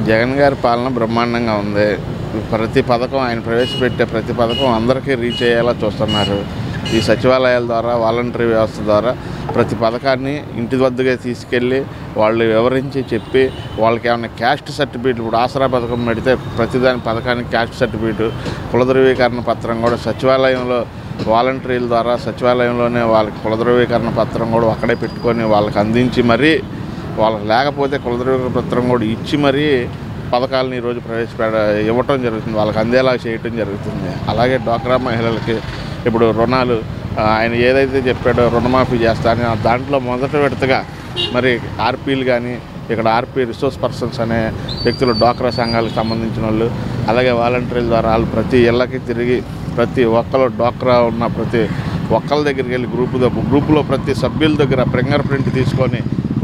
జగన్ గారి పాలన బ్రహ్మాండంగా ఉంది. ప్రతి పథకం ఆయన ప్రవేశపెట్టే ప్రతి పథకం అందరికీ రీచ్ అయ్యేలా చూస్తున్నారు. ఈ సచివాలయాల ద్వారా వాలంటరీ వ్యవస్థ ద్వారా ప్రతి పథకాన్ని ఇంటి వద్దగా తీసుకెళ్ళి వాళ్ళు వివరించి చెప్పి వాళ్ళకి ఏమైనా క్యాస్ట్ సర్టిఫికేట్, ఇప్పుడు ఆసరా పథకం పెడితే ప్రతిదాని పథకానికి క్యాస్ట్ సర్టిఫికేట్, కుల ధృవీకరణ పత్రం కూడా సచివాలయంలో వాలంటీర్ల ద్వారా సచివాలయంలోనే వాళ్ళకి కుల ధృవీకరణ పత్రం కూడా అక్కడే పెట్టుకొని వాళ్ళకి అందించి మరీ వాళ్ళకి లేకపోతే కుల ధృవీకరణ పత్రం కూడా ఇచ్చి మరీ పథకాలను ఈరోజు ఇవ్వటం జరుగుతుంది, వాళ్ళకి అందేలా చేయటం జరుగుతుంది. అలాగే డ్వాక్రా మహిళలకి ఇప్పుడు రుణాలు ఆయన ఏదైతే చెప్పాడో రుణమాఫీ చేస్తానని దాంట్లో మొదటి విడతగా మరి ఆర్పీలు కానీ ఇక్కడ ఆర్పీ రిసోర్స్ పర్సన్స్ అనే వ్యక్తులు డ్వాక్రా సంఘాలకు సంబంధించిన వాళ్ళు, అలాగే వాలంటీర్ల ద్వారా వాళ్ళు ప్రతి ఇళ్ళకి తిరిగి ప్రతి ఒక్కరు డ్వాక్రా ఉన్న ప్రతి ఒక్కరి దగ్గరికి వెళ్ళి గ్రూపులో ప్రతి సభ్యుల దగ్గర ఫింగర్ ప్రింట్ తీసుకొని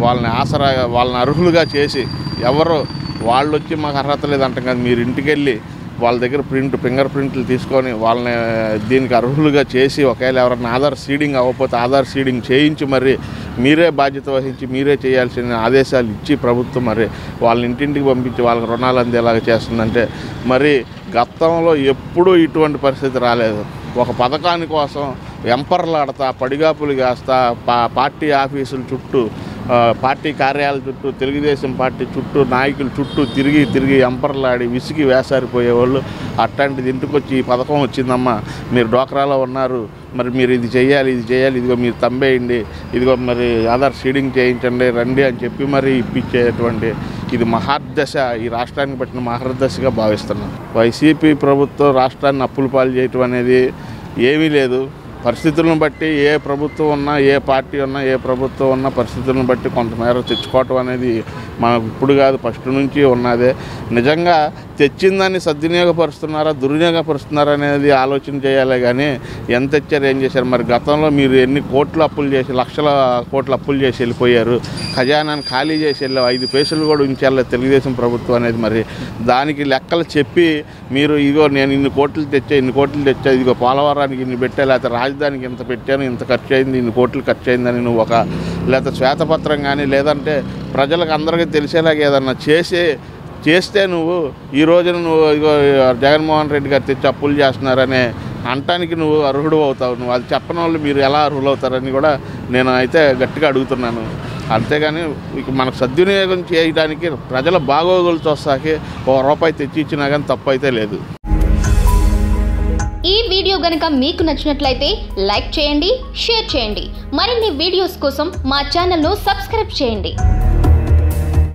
వాళ్ళని అర్హులుగా చేసి ఎవరు వాళ్ళు వచ్చి మాకు అర్హత లేదంటాం కదా, మీరు ఇంటికి వెళ్ళి వాళ్ళ దగ్గర ఫింగర్ ప్రింట్లు తీసుకొని వాళ్ళని దీనికి అర్హులుగా చేసి ఒకవేళ ఎవరైనా ఆధార్ సీడింగ్ అవ్వకపోతే ఆధార్ సీడింగ్ చేయించి మరి మీరే బాధ్యత వహించి మీరే చేయాల్సిన ఆదేశాలు ఇచ్చి ప్రభుత్వం మరి వాళ్ళని ఇంటింటికి పంపించి వాళ్ళకి రుణాలు అందేలాగా చేస్తుందంటే మరి గతంలో ఎప్పుడూ ఇటువంటి పరిస్థితి రాలేదు. ఒక పథకాని కోసం వెంపర్లాడతా పడిగాపులు కాస్తా పార్టీ ఆఫీసుల చుట్టూ పార్టీ కార్యాలయాల చుట్టూ తెలుగుదేశం పార్టీ చుట్టూ నాయకుల చుట్టూ తిరిగి ఎంపర్లాడి విసిగి వేసారిపోయేవాళ్ళు. అట్లాంటిది ఇంటికి వచ్చి ఈ పథకం వచ్చిందమ్మా, మీరు డ్వాక్రాలో ఉన్నారు, మరి మీరు ఇది చేయాలి ఇదిగో మీరు తంబేయండి, ఇదిగో మరి ఆధార్ సీడింగ్ చేయించండి రండి అని చెప్పి మరి ఇప్పించేటువంటి ఇది మహర్దశ, ఈ రాష్ట్రానికి పట్టిన మహర్దశగా భావిస్తున్నాం. వైసీపీ ప్రభుత్వం రాష్ట్రాన్ని అప్పుల పాలు చేయటం అనేది ఏమీ లేదు. పరిస్థితులను బట్టి ఏ ప్రభుత్వం ఉన్నా ఏ పార్టీ ఉన్నా ఏ ప్రభుత్వం ఉన్నా పరిస్థితులను బట్టి కొంతమేర తెచ్చుకోవటం అనేది మనకు ఇప్పుడు కాదు ఫస్ట్ నుంచి ఉన్నదే. నిజంగా తెచ్చిందాన్ని సద్వినియోగపరుస్తున్నారా దుర్వినియోగపరుస్తున్నారా అనేది ఆలోచన చేయాలి కానీ ఎంత తెచ్చారు ఏం చేశారు. మరి గతంలో మీరు ఎన్ని కోట్లు అప్పులు చేసి లక్షల కోట్లు అప్పులు చేసి వెళ్ళిపోయారు, ఖజానాన్ని ఖాళీ చేసి వెళ్ళావు, 5 పైసలు కూడా ఉంచాలి తెలుగుదేశం ప్రభుత్వం అనేది. మరి దానికి లెక్కలు చెప్పి మీరు ఇదిగో నేను ఇన్ని కోట్లు తెచ్చా ఇదిగో పోలవరానికి ఇన్ని పెట్టా, లేకపోతే రాజధానికి ఇంత పెట్టాను, ఇంత ఖర్చు అయింది, ఇన్ని కోట్లు ఖర్చు అయిందని నువ్వు లేకపోతే శ్వేతపత్రం కానీ లేదంటే ప్రజలకు అందరికీ తెలిసేలాగా ఏదన్నా చేస్తే నువ్వు ఈ రోజున నువ్వు ఇదిగో జగన్మోహన్ రెడ్డి గారు తెచ్చి అప్పులు చేస్తున్నారనే అంటానికి నువ్వు అర్హుడు అవుతావు. నువ్వు అది చెప్పని వాళ్ళు మీరు ఎలా అర్హులు అవుతారని కూడా నేను అయితే గట్టిగా అడుగుతున్నాను. అంతేగాని మనకు సద్వినియోగం చేయడానికి ప్రజల బాగోగులు చూస్తాకి ₹1 తెచ్చి ఇచ్చినా కానీ తప్పు అయితే లేదు. ఈ వీడియో గనుక మీకు నచ్చినట్లయితే లైక్ చేయండి, షేర్ చేయండి. మరిన్ని వీడియోస్ కోసం మా ఛానల్ను సబ్స్క్రైబ్ చేయండి.